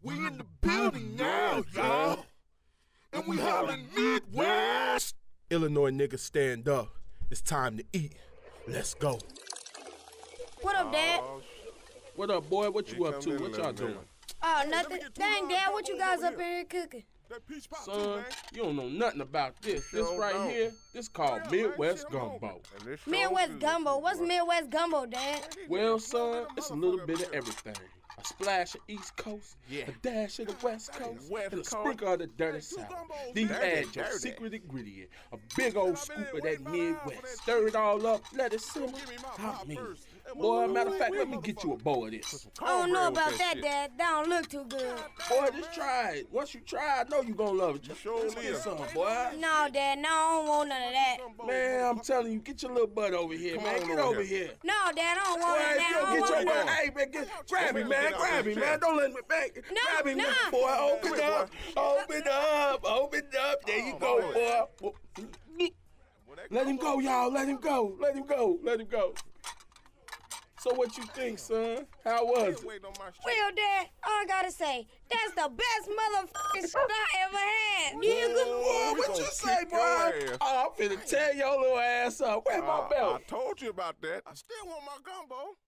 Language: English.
We in the building now, y'all. And we hollering Midwest. Illinois niggas stand up. It's time to eat. Let's go. What up, Dad? What up, boy? What you up to? What y'all doing? Oh, nothing. Dang, Dad, what you guys up in here cooking? Son, you don't know nothing about this. This right here, this called Midwest Gumbo. Midwest Gumbo? What's Midwest Gumbo, Dad? Well, son, it's a little bit of everything. A splash of East Coast, a dash of the West Coast, and a sprinkle of the dirty South. Then you add your secret ingredient, a big old scoop of that Midwest. Stir it all up, let it simmer. I mean, boy, matter of fact, let me get you a bowl of this. I don't know about that, Dad. That don't look too good. Boy, just try it. Once you try, I know you gonna love it. Just get some, boy. No, Dad, no, I don't want none of that. Man, I'm telling you, get your little butt over here, man. Get over here. No, Dad, I don't want none of that. Boy, get your butt. Hey, man, grab me, man. Grab me, man. Don't let me back. Grab me, boy. Open up. Open up. Open up. There you go, boy. Let him go, y'all. Let him go. Let him go. Let him go. So what you think, son? How was it? Well, Dad, all I gotta say, that's the best motherfucking shit I ever had. Nigga. Boy, what you say, boy? Oh, I'm finna tear your little ass up. Where's my belt? I told you about that. I still want my gumbo.